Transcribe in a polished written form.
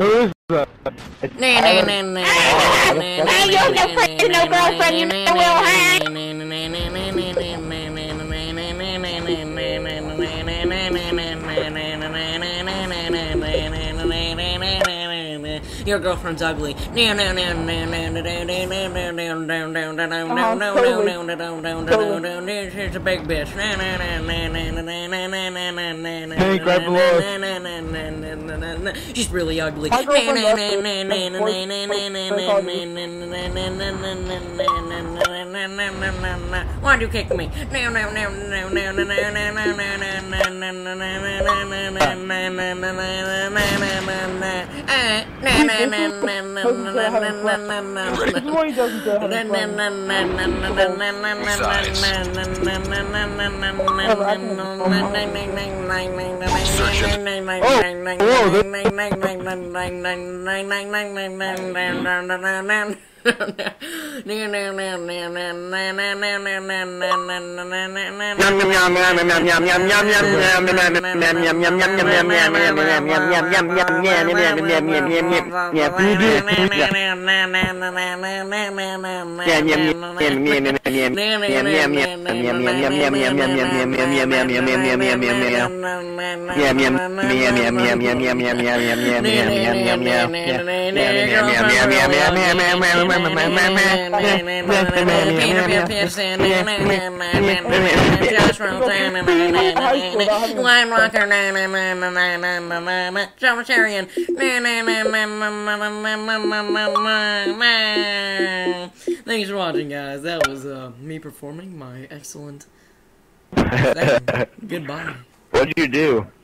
Who is that? Hey, you no friend, no girlfriend, you know Will Hine. Your girlfriend's ugly. She's a big bitch. Hey, grab the Lord. She's really ugly. Why'd you kick me? Thanks for watching, guys. That was me performing my excellent thing. Goodbye. What'd you do?